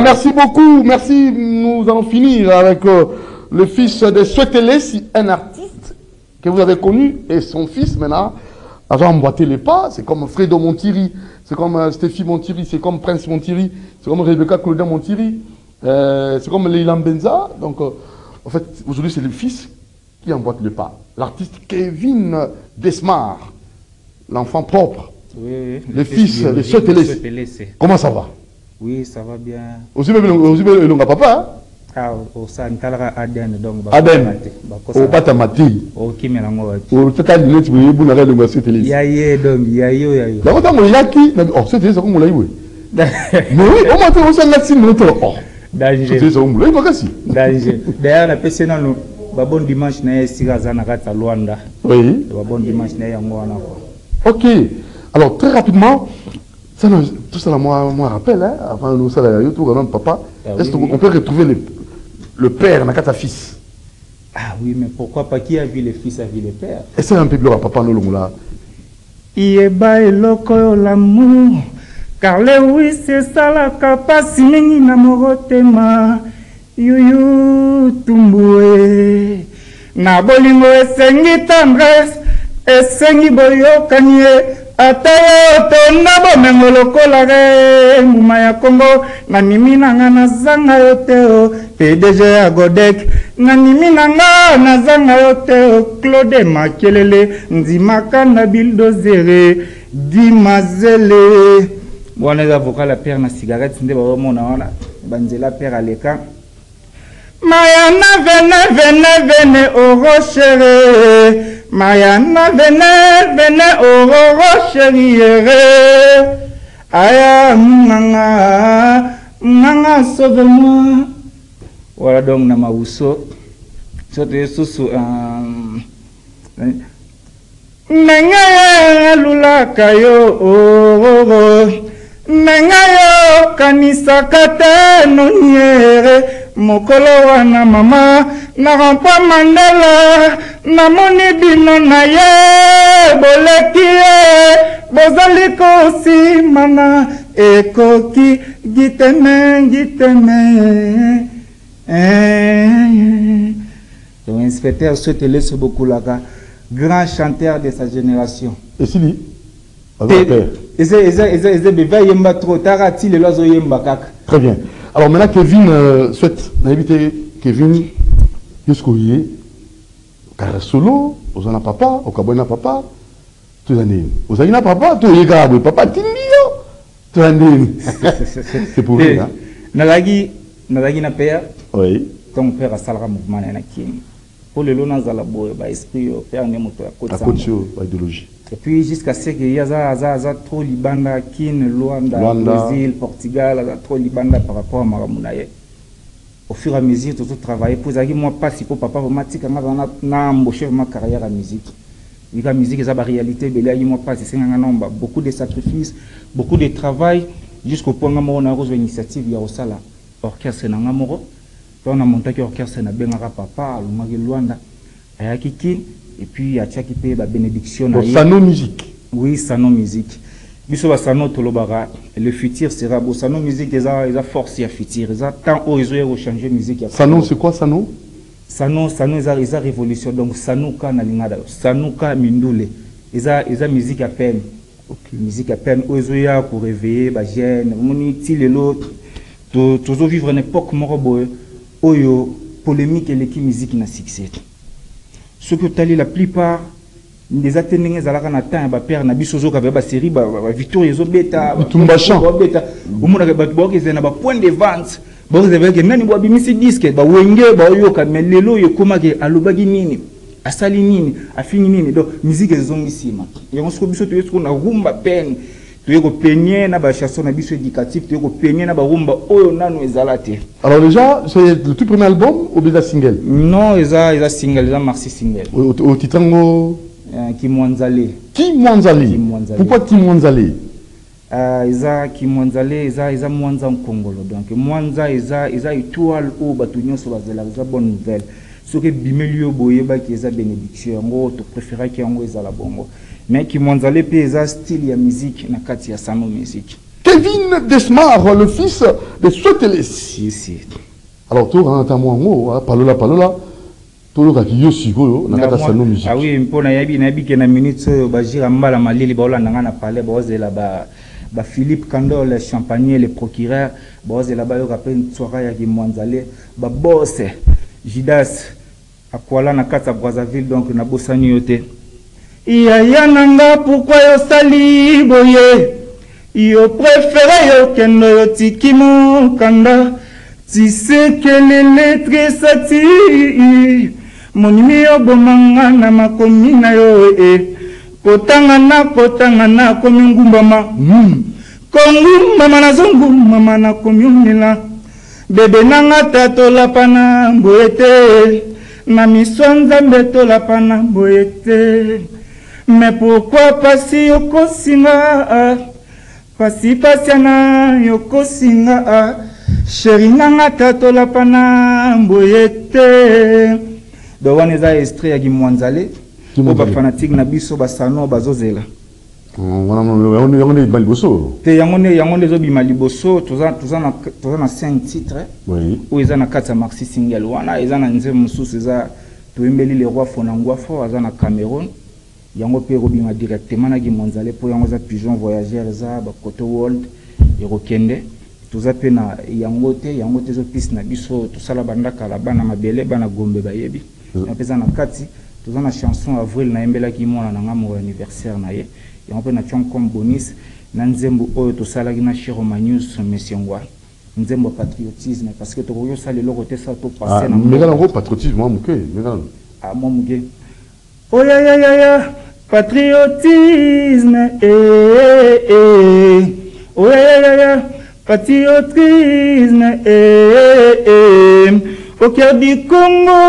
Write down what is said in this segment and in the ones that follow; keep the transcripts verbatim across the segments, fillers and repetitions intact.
merci beaucoup. Merci. Nous allons finir avec euh, le fils de Swetele, un artiste que vous avez connu, et son fils maintenant a emboîté les pas. C'est comme Fredo Montiri, c'est comme euh, Stéphie Montiri, c'est comme Prince Montiri, c'est comme Rebecca Claudin Montiri, euh, c'est comme Leila Benza. Donc, euh, en fait, aujourd'hui, c'est le fils qui emboîte le pas. L'artiste Kevin Desmar, l'enfant propre, oui, le, le fils de Swetele. Comment ça va? Oui, ça va bien. Aussi, le papa, hein? Ah, au Santara Aden, donc. Aden. Au Patamati. Au Kimelango. Au Tata Dinette, vous avez bonne raison de Swetele. Yaye, donc, yaye, yaye. La montagne, il y a qui? Oh, Swetele, c'est comme on l'a eu. Mais oui, au moins, on s'en a si longtemps. Oh. Danger. Swetele, c'est comme on l'a eu, pas si. Danger. D'ailleurs, la personne, nous. Bon dimanche, na Sirazana Rata Luanda. Oui. Bon dimanche, na Yangoana. Ok. Alors, très rapidement, ça, tout ça, moi, moi rappelle, hein, avant nous, ça, là, tout le papa, ah, est-ce oui, qu'on oui. peut retrouver le, le père, n'a qu'à fils? Ah oui, mais pourquoi pas? Qui a vu les fils, a vu les pères? Est-ce un peu plus à papa, nous, là? Ieba et loko l'amour, car le oui, c'est ça la capacité, na morotema. Yuyu tumbue na bolingo esengi tendresse esengi boyokanie atayo tonda bomengo lokola re muma ya Kongo na nimi nanga nazanga yo te o P D G ya Godek na nimi nanga nazanga yo te o Claude Makelele nzimaka na bildozere dimazele bon les avocats la père na cigarette nde ba mona wana banzela père aleka Mayana vene vene vene oro chéri Mayana vene vene oro chéri Aya manga manga sauve-moi. Voilà donc na mauso sote susu Nenga lula kayo oro Nenga yo kanisa kate noniere Mokolo wana mama na rampa Mandela na moni bino na ye boleki ye bozali kosi mana ekoki giteme giteme eh donc inspecteur Swetele Sobokulaka grand chanteur de sa génération et si lui très bien. Alors maintenant, Kevin euh, souhaite d'inviter Kevin jusqu'au yé, car solo, aux en papa, au cabana papa, tout l'année. Aux en papa, tout y est papa, tinio, tout l'année. C'est pour lui, hein. Nalagi, nalagi na père. Oui. Ton père a salra mouvement na kini. Pour le long dans la boue, bah esprit, père ne moto à côté. À côté de idéologie. Et puis jusqu'à ce qu'il y a trop Libanda, Kin, Luanda, Brésil, Portugal, trop Libanda par rapport à Maramunaye. Au fur et à mesure, tout travailler pour ça, moi pas si pour papa vraiment si quand on a embauché ma carrière à musique. La musique est la réalité, mais là il moi pas c'est un nombre beaucoup de sacrifices, beaucoup de travail jusqu'au point où on a reçu l'initiative il y a au sala orchestre na ngamoro. On a monté orchestre na Bengara papa, le Luanda, ayaki Kin. Et puis il y a qui paye la bénédiction. Donc Sano musique. Oui, Sano musique. Biso Sano Tolobara. Le futur sera beau. Sano musique, ils ont force à futur. Ils ont tant où ils ont changé musique. Sano, c'est quoi Sano? Sano, Sano, ils ont révolution. Donc Sano ka na lingada. Sano ka mindule. Ils ont, ils ont musique à peine. Okay. Musique à peine. Où ils ont pour réveiller, bah gêne. Moni til et l'autre. Toujours vivre une époque morobo. Oyo polémique et l'équipe musique n'a succès. Ce que tu as la plupart des Athéniens à la Ranata, ma père n'a bisozo qu'avait la série, Victor et Zobeta, Tumbachan, au monde avec Batbok, ils ont un point de vente. Bon, vous avez un niveau de disque, bah, Wenge, bah, Yoka, mais Lelo, Yokomage, à Lobaginini, à Salinini, à Finini, donc, musique est zongissime. Et on se retrouve sur une rumba peine. Tu es peigné na ba chanson na biso éducatif, tu es peigné na ba rumba oyo nanu ezalate. Alors déjà, c'est le tout premier album ou bien single? Non, eza eza single, eza merci single. Au, au titango Kimwanzale. Kimwanzale. Pourquoi Kimwanzale? Euh eza Kimwanzale, eza eza Mwanza Nkongolo. Donc Mwanza eza eza étoile au batu nyonso bazela, eza bonne nouvelle. Ce que bimelio boyeba ki eza bénédiction, ngo to préférer ki ngo eza la bongo. Mais qui Kimwanzale pe eza style ya musique na kati ya Sano musique. Kevin Desmar, le fils de Soteles. Si, si. Alors, tu as un mot, palola, palola. Tu as un sigo, tu as un musique. Ah oui, pour Nayabi, Nayabi, qui est une minute, Bajira Mbala, Malili, Baola, Nangana, Palais, Bose, là-bas. Philippe Kandor, le champagner, le procureur, Bose, là-bas, il y a une soirée qui Mwanzale, Bosse, Jidas, à Kuala Nakata, Brazzaville, donc, Nabosani Yote. Iya nanga, pourquoi yo sali boye? Yo préféré yo kendo yo tiki mon kanda. Tu sais que les lettres sati. Mon numéro bomanga na makomi na yo e. Kotanga na kotanga na komi ngumbama. Hmm. Kongu mama na zongu mama na komi unila. Bebe nanga tato lapana boyete. Na misonza mbeto lapana boyete. Mais pourquoi pas si yoko singa? Pasi pasiana yoko singa. Chéri nanga tato lapana mboyete. Donc on est à extrait à Gimwanzale. On va fanatique na biso basano bazozela. On est maliboso. Te yangone yangone zo bimaliboso. Toza toza na toza na cinq titres. Oui. Ou ils en a quatre maxi single. Wana ils en a nze mususu za toembeli le roi Fonangwa fo azana Cameroun. Yango pe robinga directement na Gimwanzale pour yango za pigeon voyageur za ba Koto World Erokende. Toza pe na yango te yango te zo piste na biso to sala banda kala bana mabele bana gombe bayebi. Na pesa na kati toza na chanson avril na embela ki mona na ngamo anniversaire na ye. Yango pe na chon comme bonus na nzembo oyo to sala ki na Chiro Manius Messiongwa. Nzembo patriotisme parce que to yo sala le côté ça to passer na. Mais là en patriotisme moi muke, mais là. Ah moi muke. Oh ya ya ya ya patriotisme eh eh. Oh ya ya ya patriotisme eh eh. Au cœur du Congo,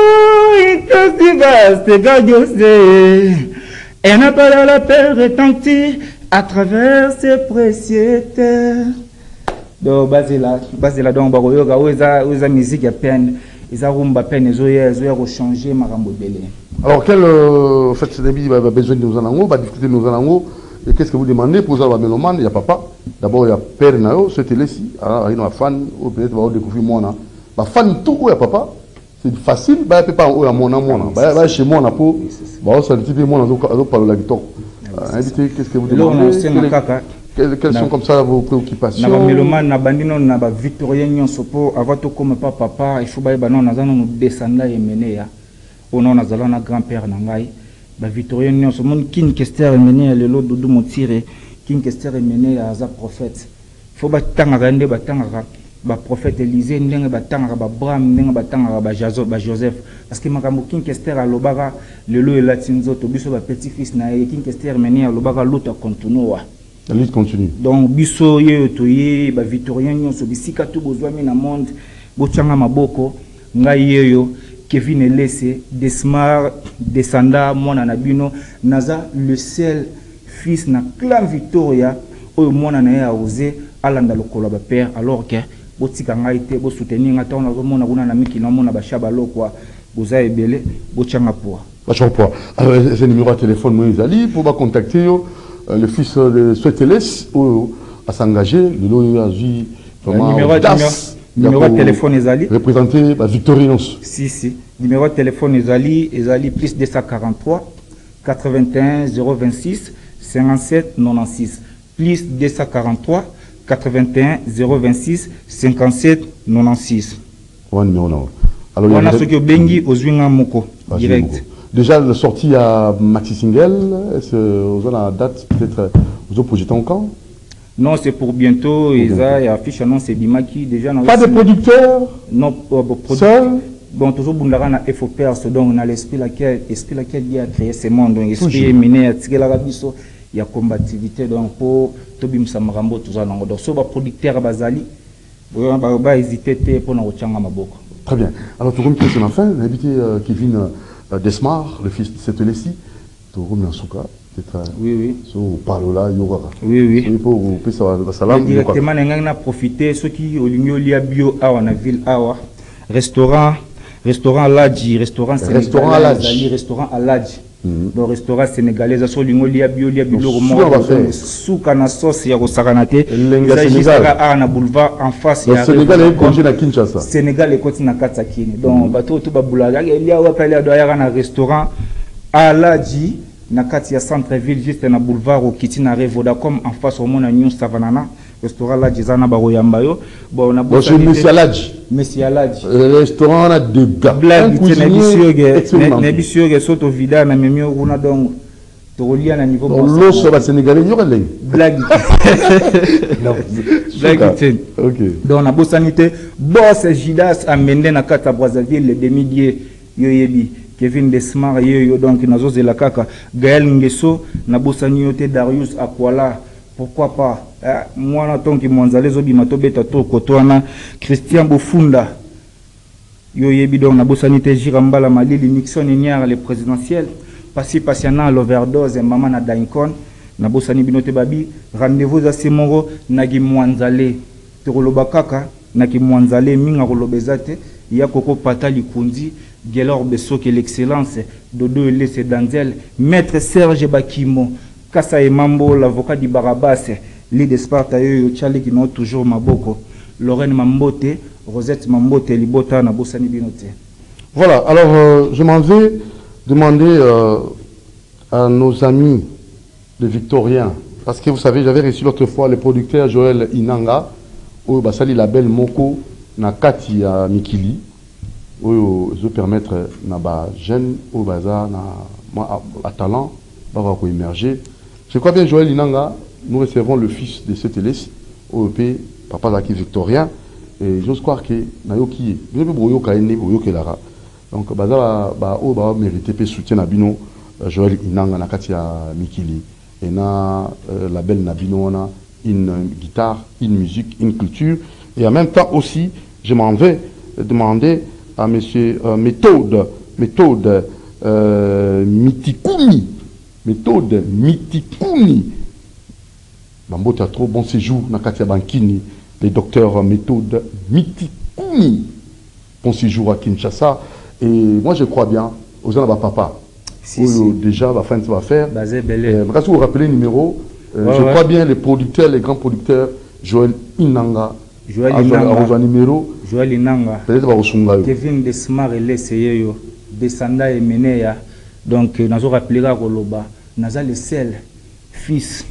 il se vaste gadiosé. Et n'a pas la paix retentit à travers ses précieux terres. Donc, Basila, Basila, donc, Baroyoga, où est la musique à peine, ils ont rumba peine, ils ont changé Marambo Belé. Alors, quel euh, fait c'est besoin de nous en avoir, va discuter de nous en avoir. Et qu'est-ce que vous demandez pour ça, la mélomane? Il y a papa. D'abord, il y a père Nao, c'était là ici. Alors, il y a un fan, ou peut-être va découvrir moi. Bah fan tout où y a papa, c'est facile, bah peut pas où y a mon amour, bah bah chez moi on a pas, bah on s'habitue moi on a on parle la guitare. Invité, qu'est-ce que vous demandez? Quelles quelles sont comme ça vos préoccupations? Na mélomane na bandino na ba victorien nyonso po avant to comme pas papa, il faut ba ba non na zana no descendre et mener ya. On a zala na grand-père na ngai, ba victorien nyonso mon kin kester mener le lot doudou montire, kin kester mener ya za prophète. Faut ba tanga rende ba tanga ba prophète Élisée ndenge batanga ba Abraham ndenge batanga ba Jazo ba Joseph parce que makambo king Kester alobaka lelo elatinzo to biso ba petit fils na ye king Kester meni alobaka luta continue. La lutte continue. Donc biso ye to ye ba victorien nyonso bisika to bozwami na monde bochanga maboko ngai yeyo Kevin Elese Desmar descenda mwana na bino naza le seul fils na clan Victoria oyo mwana na ye a osé alanda lokolo ba père alors que botika ngai te bo soutenir ngata on a mona kuna na miki na mona ba shabalo kwa boza ebele bochanga poa bachanga poa. Alors c'est numéro de téléphone moi Zali pour ba contacter yo le fils de Soteles ou à s'engager le lo a vu comment numéro numéro de téléphone Zali représenter ba Victorinos. Si si numéro de téléphone Zali Zali plus deux cent quarante-trois quatre-vingt-un zéro vingt-six cinquante-sept quatre-vingt-seize plus deux cent quarante-trois quatre-vingt-un zéro vingt-six cinquante-sept quatre-vingt-seize. Ouais, numéro là. Alors on a ce que Bengi aux Zwinga Moko direct. Déjà la sortie à Maxi Single, est-ce que vous avez la date peut-être vous avez projeté encore? Non, c'est pour bientôt. Il y a affiche annonce et Bimaki déjà. Pas de producteurs? Non, seul. Bon, toujours Bundarana F O P R, donc on a l'esprit laquelle, esprit laquelle il a créé ce monde, donc esprit miné à tirer la rabisso. Il y a combativité donc pour Tobim Samarambo tout ça donc so ba producteur bazali ba ba hésiter pour na ochanga maboko. Très bien. Alors tout comme question enfin, invité Kevin Desmar, le fils de cette Lessi, tout comme en souka, peut-être. Oui oui. So parle là yoga. Oui oui. Oui pour vous passer la salam. Directement ngana profiter ceux qui au ligno lia bio awa na ville awa restaurant restaurant Aladji, restaurant restaurant Aladji, restaurant Aladji. Bon restaurant sénégalais so lingo lia bio lia biloko mo souka na sauce ya kosakanate lenga Sénégal a na boulevard en face ya Sénégal est congé na Kinshasa Sénégal est côté na Katsakini donc bato tout ba bulaga lia wa pale ya na restaurant Aladji na kati ya centre ville juste na boulevard au Kitina Vodacom en face au mona New Savanana restaurant là jizana ba royamba yo bon na bossa monsieur Aladji monsieur Aladji restaurant na de gars blague na bisioge na bisioge soto vida na memio kuna donc to lia na niveau bon lo so ba sénégalais yo releng blague non blague ten OK donc na bossanité boss Jidas amende na kata Brazzaville le demi-dieu yo yebi Kevin Desmar yo donc nazo zela kaka Gaël Ngeso na bosani yote Darius Akwala pourquoi pas eh, moi na tonki mwanzale zo bimato beta to kotwana Christian Bofunda yo yebi donc na bosani te Jirambala Malili Nixon Niar le présidentiel passi patiana l'overdose mama na Daincon na bosani binote babi rendez-vous à Simoro na gi mwanzale to koloba kaka na ki mwanzale minga kolobezate ya koko patali kundi Gelor Besoke l'excellence Dodo Elese Danzel Maître Serge Bakimo Kassa Emambo l'avocat du Barabas Lide Sparta yo Charlie qui n'a toujours Maboko Lorraine Mambote Rosette Mambote Libota na Bosani Binote. Voilà, alors euh, je m'en vais demander euh, à nos amis les Victoriens parce que vous savez j'avais reçu l'autre fois le producteur Joël Inanga au Basali label Moko na Kati à Mikili. Oyo je permettre na ba jeune au bazar na à talent va émerger. Je crois bien Joël Inanga, nous recevons le fils de ce télé O E P papa Zaki Victorien et j'ose croire que na yo qui je peux boyo kaine boyo kelara. Donc bazar ba o ba mériter pe soutien na bino Joël Inanga na kati ya Mikili et na euh, label na bino na une guitare, une musique, une culture et en même temps aussi je m'en vais demander à monsieur euh, méthode méthode euh, Mitikuni méthode Mitikuni Bambo t'as trop bon séjour na Katia Bankini les docteurs méthode Mitikuni bon séjour à Kinshasa et moi je crois bien aux gens là papa si, si. Déjà la fin de va faire euh, parce que vous rappelez le numéro euh, ouais, je ouais. crois bien les producteurs les grands producteurs Joël Inanga Joël Inanga numéro Joël Inanga Kevin Desmar l'essayé yo descenda et meneya donc nazo rappelera koloba naza le seul fils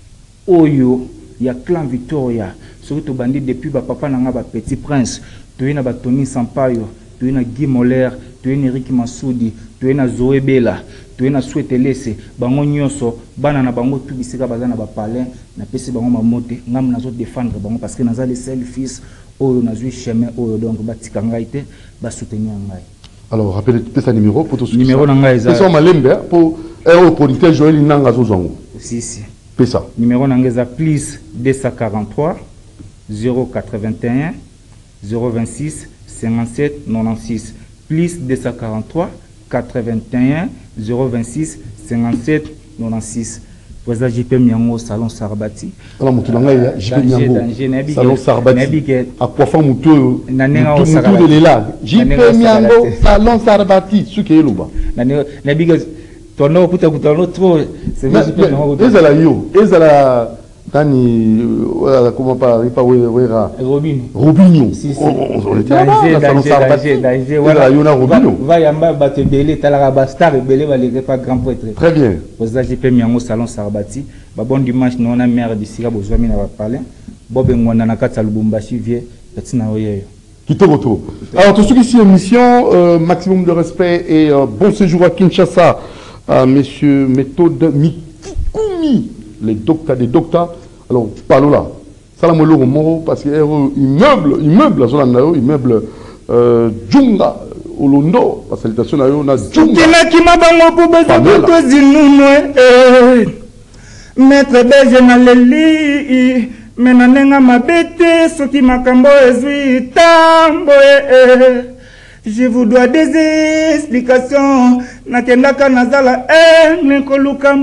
oyo ya clan Victoria surtout bandi depuis ba papa nanga ba petit prince toyena ba Tony Sampayo toyena Guy Moller toyena Eric Masudi toyena Zoé Bela toyena Souete Lese bango nyonso bana na bango tubisika bazana ba palais na pesi bango mamote ngam nazo défendre bango parce que naza le seul fils oyo nazui chemin oyo donc batika ngai te ba soutenir ngai. Alors rappelez peut-être numéro pour tout ce numéro na ngai za ça malembe pour un producteur Joël Inanga zozongo si si pesa numéro na ngai za plus deux cent quarante-trois zéro quatre-vingt-un zéro vingt-six cinquante-sept quatre-vingt-six plus deux cent quarante-trois quatre-vingt-un zéro vingt-six cinquante-sept quatre-vingt-six. Président J P Miango salon Sarbati. Alors mutunanga J P Miango salon Sarbati. À quoi faire mutu nanenga au Sarbati. J P Miango salon Sarbati. Ce qui est là-bas. Nanenga nabiga tono kuta kuta no trop. C'est vrai J P Miango. Ezala yo, ezala tani comment pas pas wera Robinho. Robinho. On était là salon Sarbati. Voilà yo na Robinho. Va yamba batebele talaka bastar belé va les pas grand prêtre. Très bien. Président J P Miango salon Sarbati. Ba bon dimanche non na maire d'ici ka bozwami na ba parler. Bobe ngwana na kata Lubumbashi vie petit na oyeyo. Kitoroto. Alors tout ce qui est émission euh, maximum de respect et euh, bon séjour à Kinshasa à monsieur méthode Mitikuni les docteurs des docteurs. Alors parlons là. Salam alaikum moro parce que immeuble immeuble zona nayo immeuble euh Djunga Olondo la salutation nayo na Djunga. Kina kima bango po beza to zinunwe eh maître beje na leli menanenga mabete soki makambo ezui tambo eh je vous dois des explications nakendaka nazala eh koluka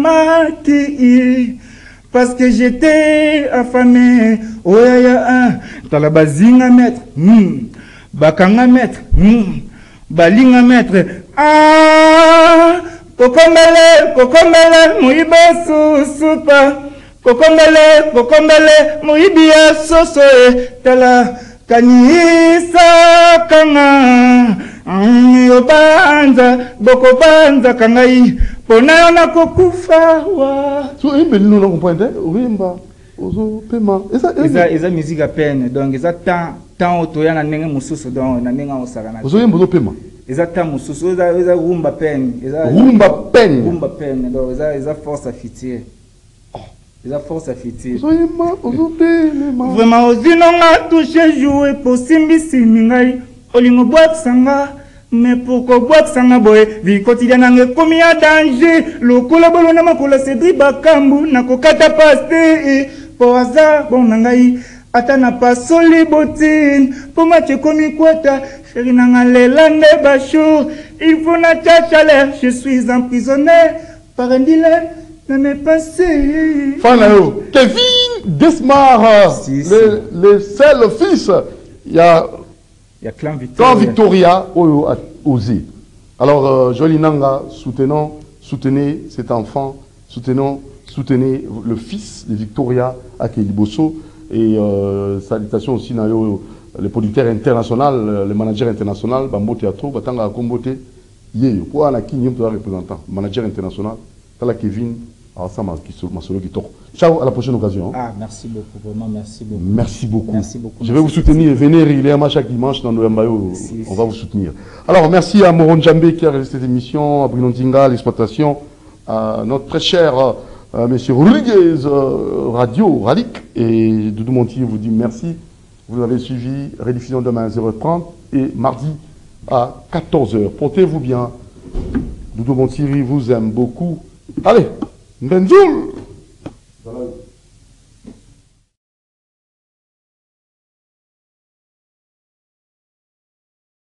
maki parce que j'étais affamé oya un talabazinga maître hmm bakanga maître hmm balinga maître ah Kokomele, kokomele, muiba susupa. Kokomele, kokomele, muibia sosoe. Tala kanisa kanga. Yobanza, boko banza kangai. Pona yona kokufa wa. So, il nous non comprendre, rimba, ozo paiement. Eza eza musique à peine, donc eza temps temps otoya na ndenge mususu donc na ndenge osaka na. Ozo yembo zo paiement. Eza temps mususu eza eza rumba peine, eza rumba peine. Rumba peine, donc eza eza force à fitier. Eza force à fitier. Ozo yemba, ozo paiement. Vraiment ozinonga toucher jouer pour simbisi mingai, olingo boîte sanga. Mais pourquoi boire sanga boy vie quotidienne nge komi ya danger lokola bolona makola Cedric Bakambu na kokata paste po hasard bon nangai ata na pasoli botine po match komi kwata chéri nanga lelande bacho il faut na chaleur je suis emprisonné par un dealer na me passé Fana yo Kevin Desmar si, si. le le seul fils il y a il y a Clan Victoria. Clan Victoria Oyo a osé. Alors, euh, Jolie Nanga, soutenons, soutenez cet enfant, soutenons, soutenez le fils de Victoria Akeliboso et euh, salutations aussi à les producteurs internationaux, les managers internationaux, Bambo Théâtre, Batanga Kombote, Yeyo, pour un qui est représentant, manager international, Tala Kevin, ensemble, Masolo Guitor. Ciao, à la prochaine occasion. Ah, merci beaucoup, vraiment, merci beaucoup. Merci beaucoup. Merci beaucoup. Je vais vous soutenir. Venez régulièrement chaque dimanche dans Noëmbayo. On va vous soutenir. Alors, merci à Moron Djambé qui a réalisé cette émission, à Bruno Ndinga, l'exploitation, à notre très cher euh, monsieur Rodriguez, euh, Radio, Ralik, et Doudou Monti vous dit merci. Vous avez suivi rediffusion demain à zéro heure trente et mardi à quatorze heures. Portez-vous bien. Doudou Monti vous aime beaucoup. Allez, Benzoul!